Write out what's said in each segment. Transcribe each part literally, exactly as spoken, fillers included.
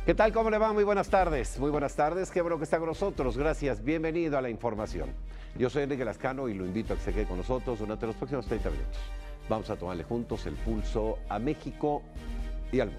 ¿Qué tal? ¿Cómo le va? Muy buenas tardes. Muy buenas tardes. Qué bueno que está con nosotros. Gracias. Bienvenido a la información. Yo soy Enrique Lascano y lo invito a que se quede con nosotros durante los próximos treinta minutos. Vamos a tomarle juntos el pulso a México y al mundo.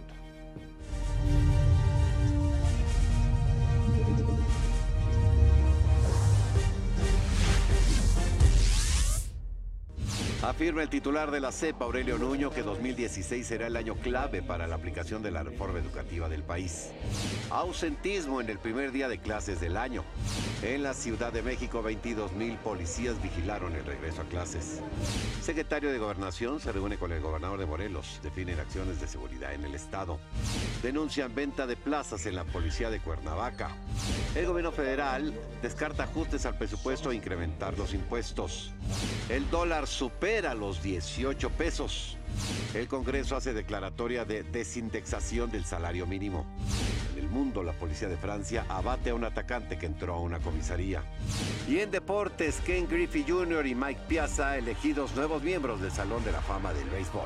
Afirma el titular de la C E P, Aurelio Nuño, que dos mil dieciséis será el año clave para la aplicación de la reforma educativa del país. Ausentismo en el primer día de clases del año. En la Ciudad de México, veintidós mil policías vigilaron el regreso a clases. Secretario de Gobernación se reúne con el gobernador de Morelos. Definen acciones de seguridad en el estado. Denuncian venta de plazas en la policía de Cuernavaca. El gobierno federal descarta ajustes al presupuesto e incrementar los impuestos. El dólar supera los dieciocho pesos. El Congreso hace declaratoria de desindexación del salario mínimo. En el mundo, la policía de Francia abate a un atacante que entró a una comisaría. Y en deportes, Ken Griffey junior y Mike Piazza elegidos nuevos miembros del Salón de la Fama del Béisbol.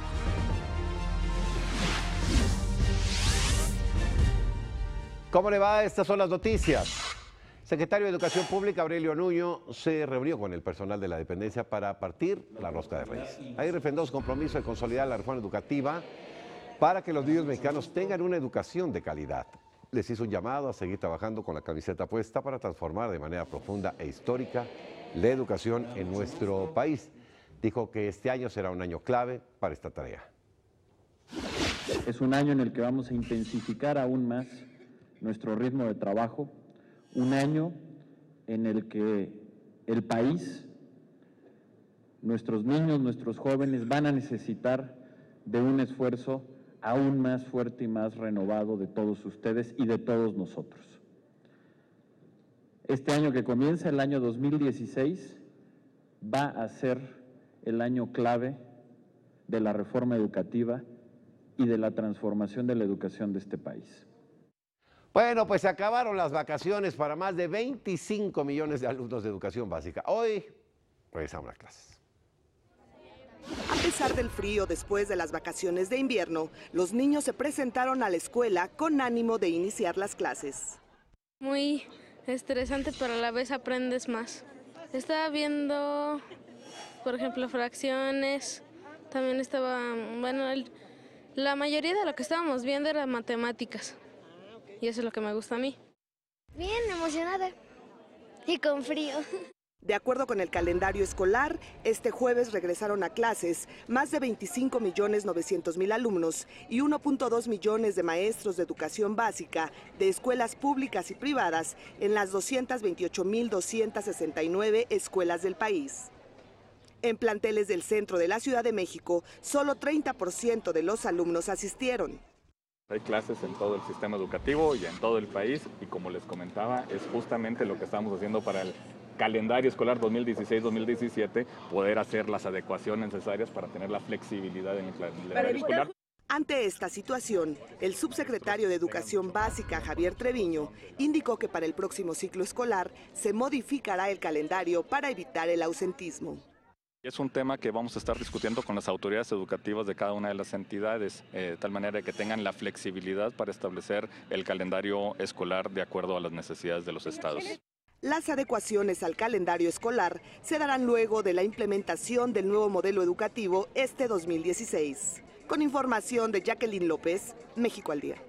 ¿Cómo le va? Estas son las noticias. Secretario de Educación Pública, Aurelio Nuño, se reunió con el personal de la dependencia para partir la rosca de Reyes. Ahí refrendó su compromiso de consolidar la reforma educativa para que los niños mexicanos tengan una educación de calidad. Les hizo un llamado a seguir trabajando con la camiseta puesta para transformar de manera profunda e histórica la educación en nuestro país. Dijo que este año será un año clave para esta tarea. Es un año en el que vamos a intensificar aún más nuestro ritmo de trabajo. Un año en el que el país, nuestros niños, nuestros jóvenes van a necesitar de un esfuerzo aún más fuerte y más renovado de todos ustedes y de todos nosotros. Este año que comienza, el año dos mil dieciséis, va a ser el año clave de la reforma educativa y de la transformación de la educación de este país. Bueno, pues se acabaron las vacaciones para más de veinticinco millones de alumnos de educación básica. Hoy regresamos a clases. A pesar del frío después de las vacaciones de invierno, los niños se presentaron a la escuela con ánimo de iniciar las clases. Muy estresante, pero a la vez aprendes más. Estaba viendo, por ejemplo, fracciones. También estaba, bueno, el, la mayoría de lo que estábamos viendo era matemáticas. Y eso es lo que me gusta a mí. Bien, emocionada y con frío. De acuerdo con el calendario escolar, este jueves regresaron a clases más de veinticinco millones novecientos mil alumnos y uno punto dos millones de maestros de educación básica de escuelas públicas y privadas en las doscientas veintiocho mil doscientas sesenta y nueve escuelas del país. En planteles del centro de la Ciudad de México, solo treinta por ciento de los alumnos asistieron. Hay clases en todo el sistema educativo y en todo el país y como les comentaba, es justamente lo que estamos haciendo para el calendario escolar dos mil dieciséis dos mil diecisiete, poder hacer las adecuaciones necesarias para tener la flexibilidad en el calendario escolar. Ante esta situación, el subsecretario de Educación Básica, Javier Treviño, indicó que para el próximo ciclo escolar se modificará el calendario para evitar el ausentismo. Es un tema que vamos a estar discutiendo con las autoridades educativas de cada una de las entidades, eh, de tal manera que tengan la flexibilidad para establecer el calendario escolar de acuerdo a las necesidades de los estados. Las adecuaciones al calendario escolar se darán luego de la implementación del nuevo modelo educativo este dos mil dieciséis. Con información de Jacqueline López, México al Día.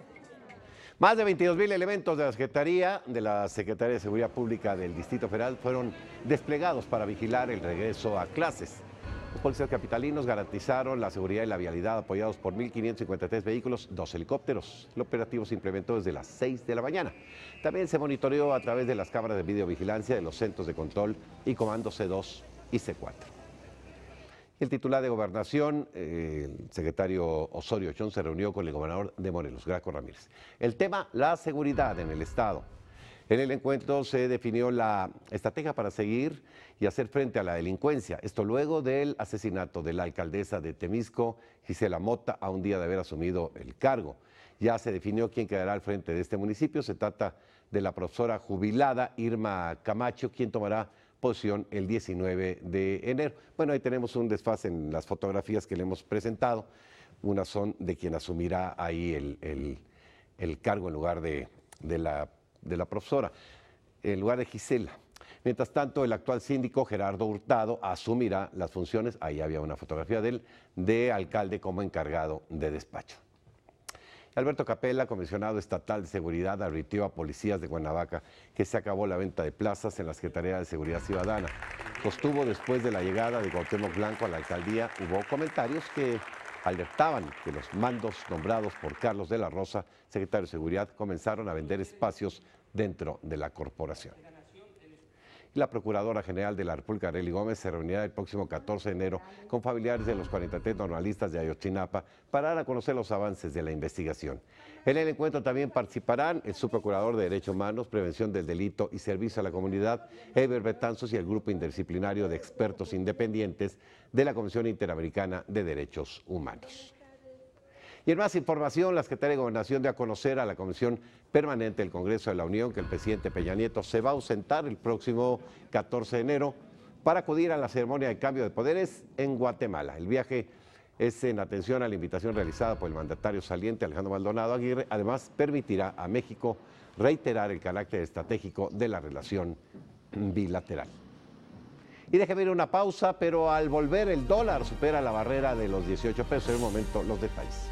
Más de veintidós mil elementos de la Secretaría, de la Secretaría de Seguridad Pública del Distrito Federal fueron desplegados para vigilar el regreso a clases. Los policías capitalinos garantizaron la seguridad y la vialidad apoyados por mil quinientos cincuenta y tres vehículos, dos helicópteros. El operativo se implementó desde las seis de la mañana. También se monitoreó a través de las cámaras de videovigilancia de los centros de control y comando C dos y C cuatro. El titular de Gobernación, eh, el secretario Osorio Chong, se reunió con el gobernador de Morelos, Graco Ramírez. El tema, la seguridad en el estado. En el encuentro se definió la estrategia para seguir y hacer frente a la delincuencia. Esto luego del asesinato de la alcaldesa de Temisco, Gisela Mota, a un día de haber asumido el cargo. Ya se definió quién quedará al frente de este municipio. Se trata de la profesora jubilada Irma Camacho, quien tomará posición el diecinueve de enero. Bueno, ahí tenemos un desfase en las fotografías que le hemos presentado. Unas son de quien asumirá ahí el, el, el cargo en lugar de, de, la, de la profesora, en lugar de Gisela. Mientras tanto, el actual síndico Gerardo Hurtado asumirá las funciones, ahí había una fotografía de él, de alcalde como encargado de despacho. Alberto Capella, comisionado estatal de seguridad, advirtió a policías de Cuernavaca que se acabó la venta de plazas en la Secretaría de Seguridad Ciudadana. Sostuvo después de la llegada de Cuauhtémoc Blanco a la alcaldía, hubo comentarios que alertaban que los mandos nombrados por Carlos de la Rosa, secretario de Seguridad, comenzaron a vender espacios dentro de la corporación. La Procuradora General de la República, Arely Gómez, se reunirá el próximo catorce de enero con familiares de los cuarenta y tres normalistas de Ayotzinapa para dar a conocer los avances de la investigación. En el encuentro también participarán el Subprocurador de Derechos Humanos, Prevención del Delito y Servicio a la Comunidad, Eber Betanzos, y el Grupo Interdisciplinario de Expertos Independientes de la Comisión Interamericana de Derechos Humanos. Y en más información, la Secretaría de Gobernación dio a conocer a la Comisión Permanente del Congreso de la Unión que el presidente Peña Nieto se va a ausentar el próximo catorce de enero para acudir a la ceremonia de cambio de poderes en Guatemala. El viaje es en atención a la invitación realizada por el mandatario saliente Alejandro Maldonado Aguirre. Además, permitirá a México reiterar el carácter estratégico de la relación bilateral. Y déjeme ir una pausa, pero al volver el dólar supera la barrera de los dieciocho pesos. En un momento, los detalles.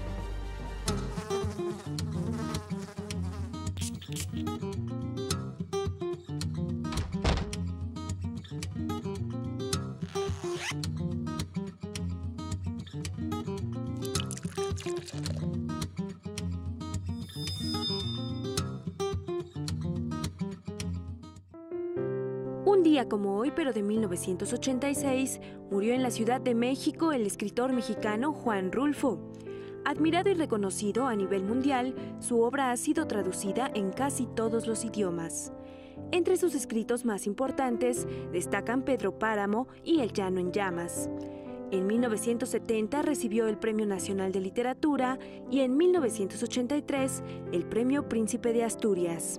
Un día como hoy, pero de mil novecientos ochenta y seis, murió en la Ciudad de México el escritor mexicano Juan Rulfo. Admirado y reconocido a nivel mundial, su obra ha sido traducida en casi todos los idiomas. Entre sus escritos más importantes destacan Pedro Páramo y El llano en llamas. En mil novecientos setenta recibió el Premio Nacional de Literatura y en mil novecientos ochenta y tres el Premio Príncipe de Asturias.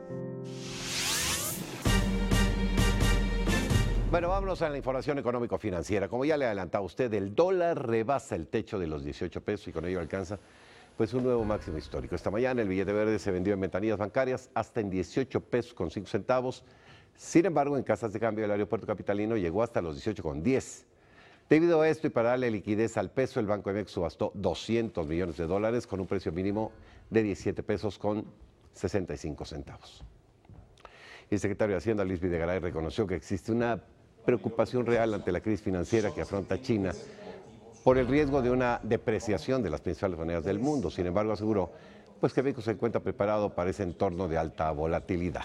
Bueno, vámonos a la información económico-financiera. Como ya le adelantaba usted, el dólar rebasa el techo de los dieciocho pesos y con ello alcanza pues un nuevo máximo histórico. Esta mañana el billete verde se vendió en ventanillas bancarias hasta en dieciocho pesos con cinco centavos. Sin embargo, en casas de cambio del aeropuerto capitalino llegó hasta los dieciocho con diez. Debido a esto y para darle liquidez al peso, el Banco M X subastó doscientos millones de dólares con un precio mínimo de diecisiete pesos con sesenta y cinco centavos. Y el secretario de Hacienda, Luis Videgaray, reconoció que existe una preocupación real ante la crisis financiera que afronta China por el riesgo de una depreciación de las principales monedas del mundo. Sin embargo, aseguró pues, que México se encuentra preparado para ese entorno de alta volatilidad.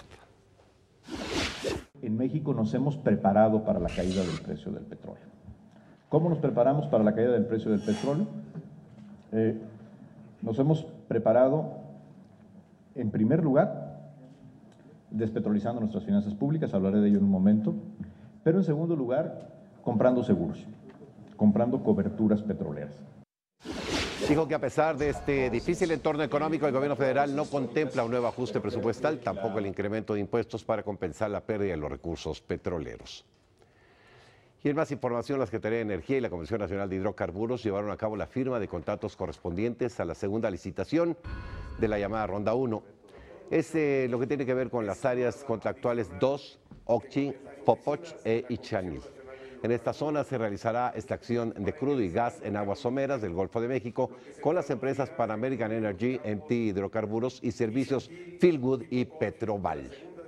En México nos hemos preparado para la caída del precio del petróleo. ¿Cómo nos preparamos para la caída del precio del petróleo? Eh, nos hemos preparado, en primer lugar, despetrolizando nuestras finanzas públicas, hablaré de ello en un momento, pero en segundo lugar, comprando seguros, comprando coberturas petroleras. Dijo que a pesar de este difícil entorno económico, el gobierno federal no contempla un nuevo ajuste presupuestal, tampoco el incremento de impuestos para compensar la pérdida de los recursos petroleros. Y en más información, la Secretaría de Energía y la Comisión Nacional de Hidrocarburos llevaron a cabo la firma de contratos correspondientes a la segunda licitación de la llamada Ronda uno. Es eh, lo que tiene que ver con las áreas contractuales dos, Occhi, Popoch e Ichanil. En esta zona se realizará extracción de crudo y gas en aguas someras del Golfo de México con las empresas Pan American Energy, M T Hidrocarburos y servicios Feelgood y Petroval.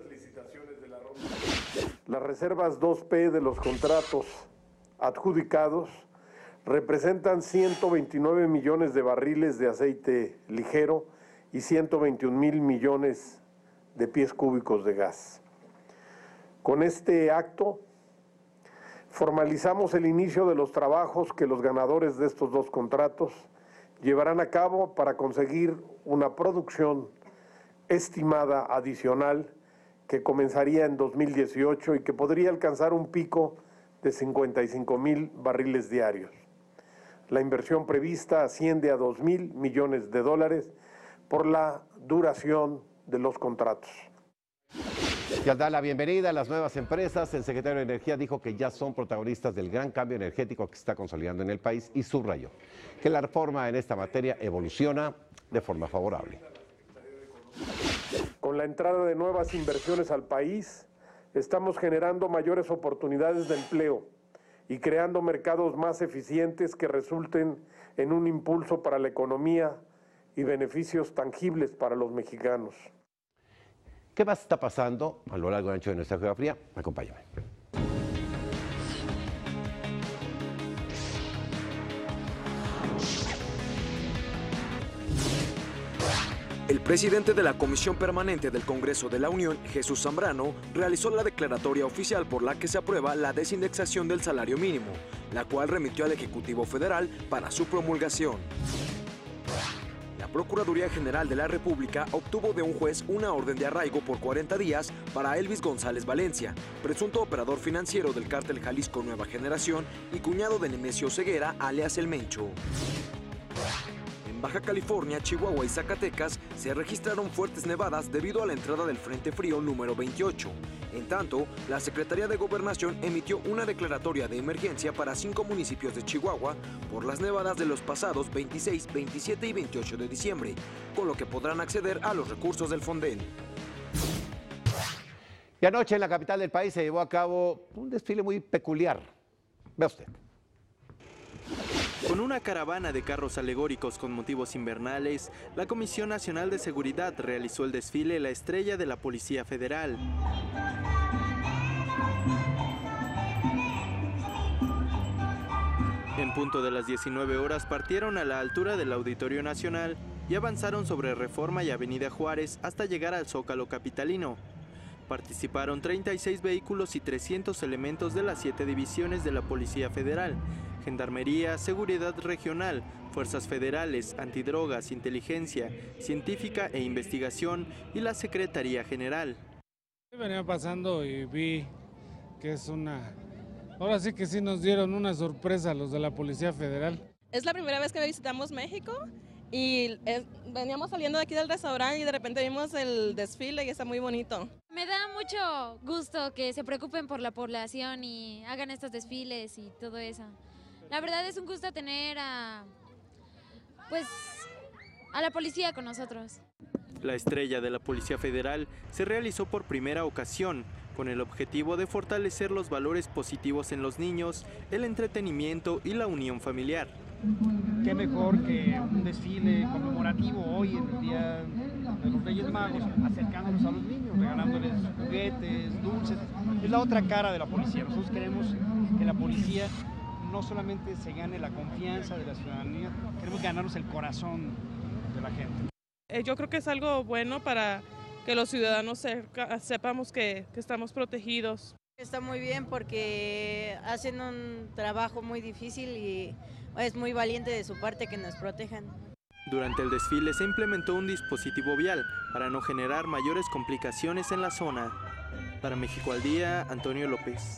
Las reservas dos P de los contratos adjudicados representan ciento veintinueve millones de barriles de aceite ligero y ciento veintiún mil millones de pies cúbicos de gas. Con este acto formalizamos el inicio de los trabajos que los ganadores de estos dos contratos llevarán a cabo para conseguir una producción estimada adicional que comenzaría en dos mil dieciocho y que podría alcanzar un pico de cincuenta y cinco mil barriles diarios. La inversión prevista asciende a dos mil millones de dólares por la duración de los contratos. Y al dar la bienvenida a las nuevas empresas, el secretario de Energía dijo que ya son protagonistas del gran cambio energético que se está consolidando en el país y subrayó que la reforma en esta materia evoluciona de forma favorable. Con la entrada de nuevas inversiones al país, estamos generando mayores oportunidades de empleo y creando mercados más eficientes que resulten en un impulso para la economía y beneficios tangibles para los mexicanos. ¿Qué más está pasando a lo largo y ancho de nuestra geografía? Acompáñame. El presidente de la Comisión Permanente del Congreso de la Unión, Jesús Zambrano, realizó la declaratoria oficial por la que se aprueba la desindexación del salario mínimo, la cual remitió al Ejecutivo Federal para su promulgación. La Procuraduría General de la República obtuvo de un juez una orden de arraigo por cuarenta días para Elvis González Valencia, presunto operador financiero del cártel Jalisco Nueva Generación y cuñado de Nemesio Ceguera, alias El Mencho. En Baja California, Chihuahua y Zacatecas se registraron fuertes nevadas debido a la entrada del Frente Frío número veintiocho. En tanto, la Secretaría de Gobernación emitió una declaratoria de emergencia para cinco municipios de Chihuahua por las nevadas de los pasados veintiséis, veintisiete y veintiocho de diciembre, con lo que podrán acceder a los recursos del Fonden. Y anoche en la capital del país se llevó a cabo un desfile muy peculiar. Vea usted. Con una caravana de carros alegóricos con motivos invernales, la Comisión Nacional de Seguridad realizó el desfile La Estrella de la Policía Federal. En punto de las diecinueve horas partieron a la altura del Auditorio Nacional y avanzaron sobre Reforma y Avenida Juárez hasta llegar al Zócalo capitalino. Participaron treinta y seis vehículos y trescientos elementos de las siete divisiones de la Policía Federal, Gendarmería, Seguridad Regional, Fuerzas Federales, Antidrogas, Inteligencia, Científica e Investigación y la Secretaría General. Venía pasando y vi que es una... Ahora sí que sí nos dieron una sorpresa a los de la Policía Federal. Es la primera vez que visitamos México y es, veníamos saliendo de aquí del restaurante y de repente vimos el desfile y está muy bonito. Me da mucho gusto que se preocupen por la población y hagan estos desfiles y todo eso. La verdad es un gusto tener a, pues, a la policía con nosotros. La Estrella de la Policía Federal se realizó por primera ocasión con el objetivo de fortalecer los valores positivos en los niños, el entretenimiento y la unión familiar. Qué mejor que un desfile conmemorativo hoy en el Día de los Reyes Magos, acercándonos a los niños, regalándoles juguetes, dulces. Es la otra cara de la policía. Nosotros queremos que la policía no solamente se gane la confianza de la ciudadanía, queremos ganarnos el corazón de la gente. Eh, yo creo que es algo bueno para que los ciudadanos cerca, sepamos que, que estamos protegidos. Está muy bien porque hacen un trabajo muy difícil y es muy valiente de su parte que nos protejan. Durante el desfile se implementó un dispositivo vial para no generar mayores complicaciones en la zona. Para México al Día, Antonio López.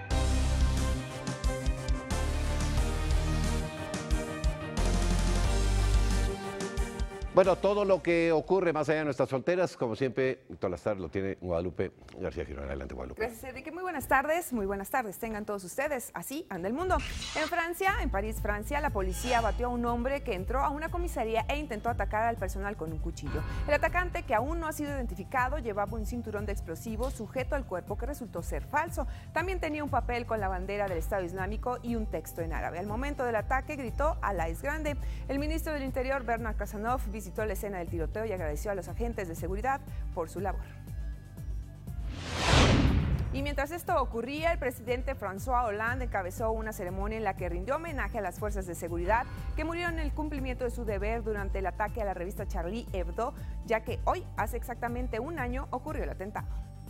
Bueno, todo lo que ocurre más allá de nuestras fronteras, como siempre, todas las tardes lo tiene Guadalupe García Girón. Adelante, Guadalupe. Gracias, Enrique. Muy buenas tardes, muy buenas tardes. Tengan todos ustedes. Así anda el mundo. En Francia, en París, Francia, la policía batió a un hombre que entró a una comisaría e intentó atacar al personal con un cuchillo. El atacante, que aún no ha sido identificado, llevaba un cinturón de explosivos sujeto al cuerpo que resultó ser falso. También tenía un papel con la bandera del Estado Islámico y un texto en árabe. Al momento del ataque gritó "Alá es grande". El ministro del Interior, Bernard Cazeneuve, visitó la escena del tiroteo y agradeció a los agentes de seguridad por su labor. Y mientras esto ocurría, el presidente François Hollande encabezó una ceremonia en la que rindió homenaje a las fuerzas de seguridad que murieron en el cumplimiento de su deber durante el ataque a la revista Charlie Hebdo, ya que hoy, hace exactamente un año, ocurrió el atentado.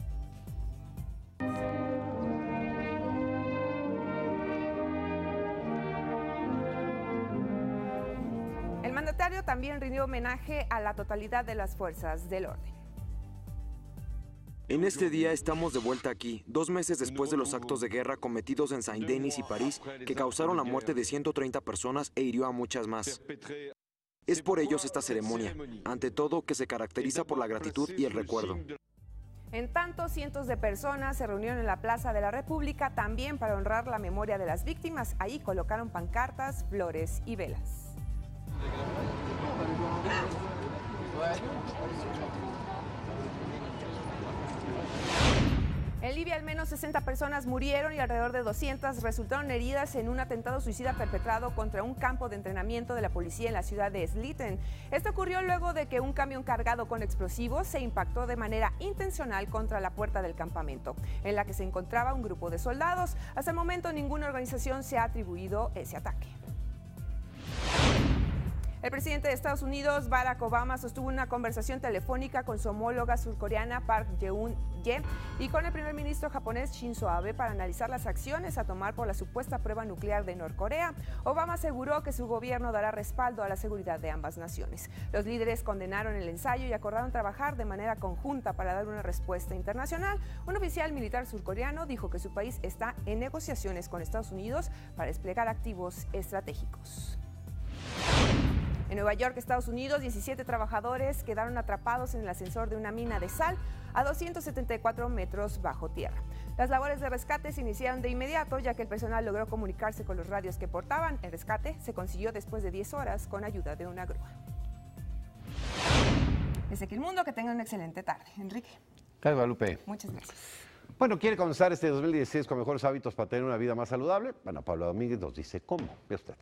El mandatario también rindió homenaje a la totalidad de las fuerzas del orden. En este día estamos de vuelta aquí, dos meses después de los actos de guerra cometidos en Saint-Denis y París, que causaron la muerte de ciento treinta personas e hirió a muchas más. Es por ellos esta ceremonia, ante todo que se caracteriza por la gratitud y el recuerdo. En tanto, cientos de personas se reunieron en la Plaza de la República también para honrar la memoria de las víctimas. Ahí colocaron pancartas, flores y velas. En Libia, al menos sesenta personas murieron y alrededor de doscientas resultaron heridas en un atentado suicida perpetrado contra un campo de entrenamiento de la policía en la ciudad de Sliten. Esto ocurrió luego de que un camión cargado con explosivos se impactó de manera intencional contra la puerta del campamento, en la que se encontraba un grupo de soldados. Hasta el momento, ninguna organización se ha atribuido ese ataque. El presidente de Estados Unidos, Barack Obama, sostuvo una conversación telefónica con su homóloga surcoreana Park Geun-hye y con el primer ministro japonés Shinzo Abe para analizar las acciones a tomar por la supuesta prueba nuclear de Norcorea. Obama aseguró que su gobierno dará respaldo a la seguridad de ambas naciones. Los líderes condenaron el ensayo y acordaron trabajar de manera conjunta para dar una respuesta internacional. Un oficial militar surcoreano dijo que su país está en negociaciones con Estados Unidos para desplegar activos estratégicos. En Nueva York, Estados Unidos, diecisiete trabajadores quedaron atrapados en el ascensor de una mina de sal a doscientos setenta y cuatro metros bajo tierra. Las labores de rescate se iniciaron de inmediato, ya que el personal logró comunicarse con los radios que portaban. El rescate se consiguió después de diez horas con ayuda de una grúa. Desde aquí el mundo, que tengan una excelente tarde. Enrique. Gracias, Guadalupe. Muchas gracias. Bueno, ¿quiere comenzar este dos mil dieciséis con mejores hábitos para tener una vida más saludable? Bueno, Pablo Domínguez nos dice cómo. Ve usted.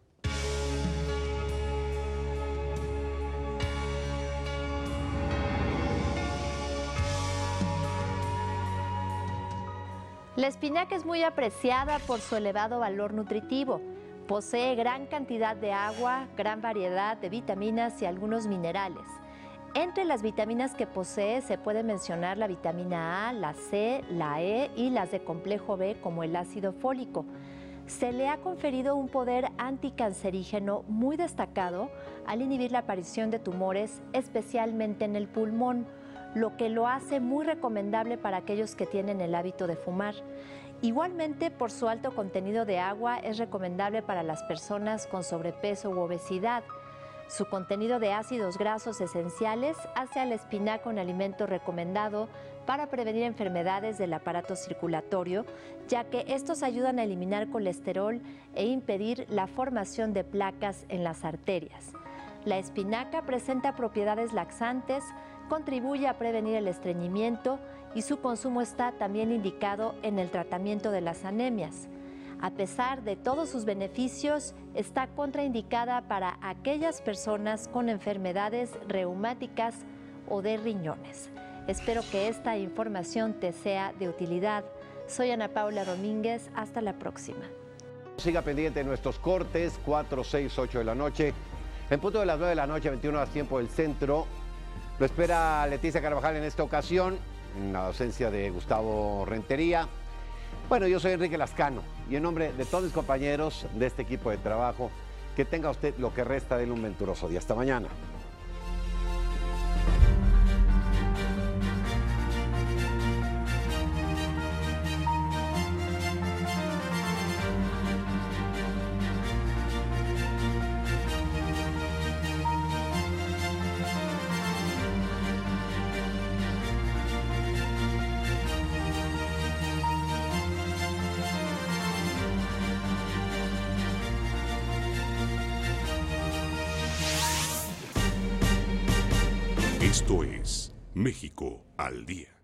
La espinaca es muy apreciada por su elevado valor nutritivo. Posee gran cantidad de agua, gran variedad de vitaminas y algunos minerales. Entre las vitaminas que posee se puede mencionar la vitamina A, la C, la E y las de complejo B como el ácido fólico. Se le ha conferido un poder anticancerígeno muy destacado al inhibir la aparición de tumores, especialmente en el pulmón, lo que lo hace muy recomendable para aquellos que tienen el hábito de fumar. Igualmente, por su alto contenido de agua, es recomendable para las personas con sobrepeso u obesidad. Su contenido de ácidos grasos esenciales hace a la espinaca un alimento recomendado para prevenir enfermedades del aparato circulatorio, ya que estos ayudan a eliminar colesterol e impedir la formación de placas en las arterias. La espinaca presenta propiedades laxantes, contribuye a prevenir el estreñimiento y su consumo está también indicado en el tratamiento de las anemias. A pesar de todos sus beneficios, está contraindicada para aquellas personas con enfermedades reumáticas o de riñones. Espero que esta información te sea de utilidad. Soy Ana Paula Domínguez, hasta la próxima. Siga pendiente de nuestros cortes, cuatro, seis, ocho de la noche. En punto de las nueve de la noche, veintiuna horas tiempo del centro. Lo espera Leticia Carvajal en esta ocasión, en la ausencia de Gustavo Rentería. Bueno, yo soy Enrique Lascano y en nombre de todos mis compañeros de este equipo de trabajo, que tenga usted lo que resta de un venturoso día. Hasta mañana. Esto es México al Día.